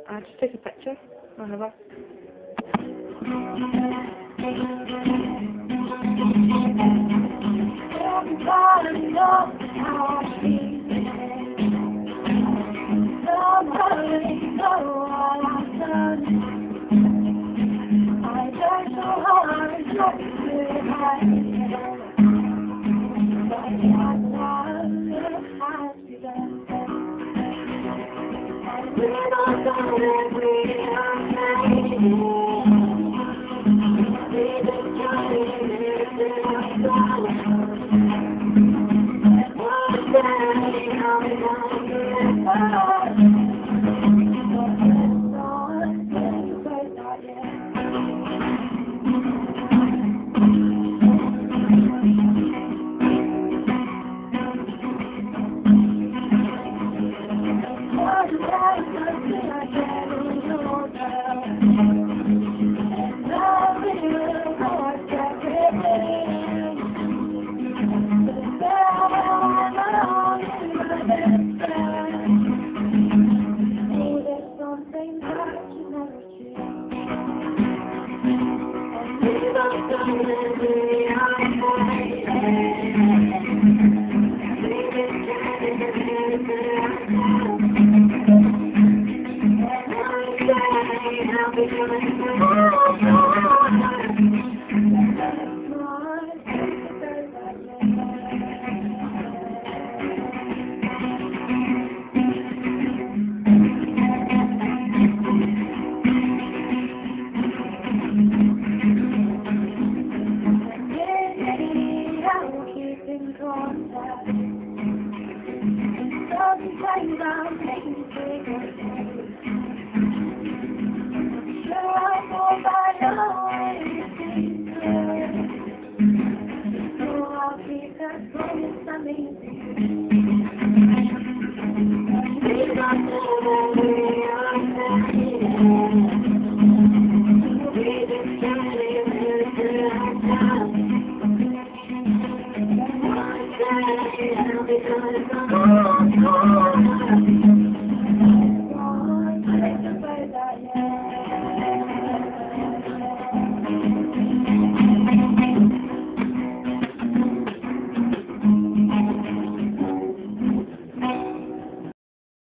Just take a picture. Whenever. Everybody knows how I feel. Nobody knows what I've done. I try so hard not to hide, but my love has begun. And we're not gonna be okay. We've been trying to live our lives. One day I'm gonna get I'll be coming